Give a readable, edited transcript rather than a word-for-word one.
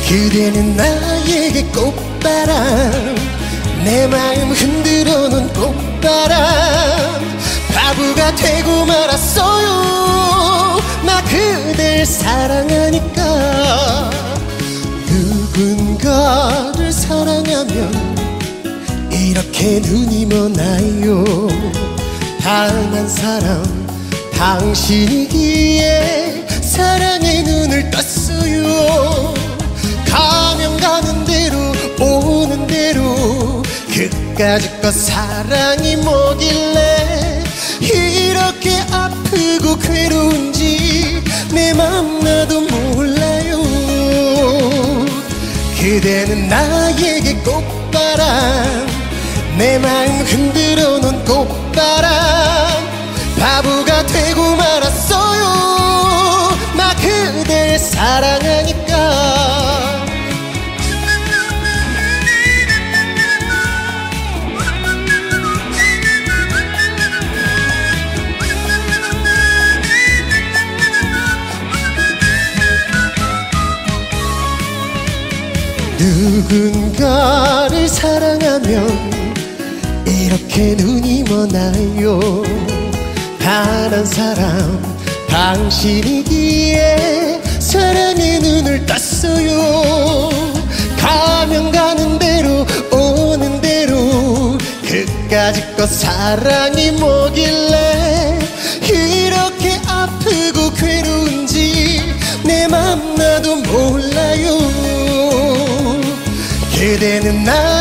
그대는 나에게 꽃바람, 내 마음 흔들어 놓은 꽃바람. 바보가 되고 말았어요. 나 그댈 사랑하니까. 누군가를 사랑하면 이렇게 눈이 머나요. 단 한 사람 당신이기에 사랑의 눈을 떴어요. 가면 가는 대로 오는 대로 그까짓 사랑이 뭐길래 이렇게 아프고 괴로운지 내 맘 나도 몰라요. 그대는 나에게 꽃바람, 내 마음 흔들어 놓은 꽃바람. 바보가 되고 말았어요. 나 그댈 사랑하니까. 누군가를 사랑하면 이렇게 눈이 머나요. 단 한 사람 당신이기에 사랑의 눈을 떴어요. 가면 가는 대로 오는 대로 그까짓 사랑이 뭐길래 이렇게 아프고 괴로운지 내 맘 나도 몰라요. 그대는 나